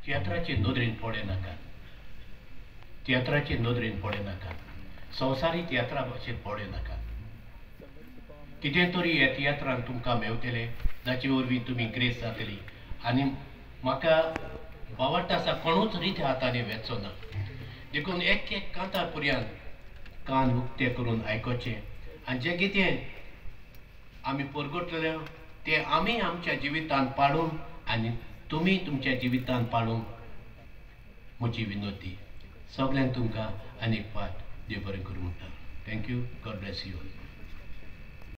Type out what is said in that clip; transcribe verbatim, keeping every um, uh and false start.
तियात्राचे नदरेन पळय नाका तियात्राचे नदरेन पळय नाका संवसारी तियात्रा भाशेन पळय नाका कितें तरी ह्या तियात्रान तुमकां मेवतलें जाचे वरवीं तुमी ग्रेस जातली आनी म्हाका बावट्टा आसा कोणूच रीत हातांनी वेचो ना देखून एक एक कांता पर्यंत कान उक्ते करून आयकोचें आनी जें कितें आमी परगटलें तें आमी आमच्या जिवितांत पाळून आनी तुमी तुमच्या जिवितांत पाळूंक म्हजी विनोती सगळ्यांक तुमकां आनीक पाट देव बरें करूं म्हणटा थँक्यू गॉड ब्लेस यू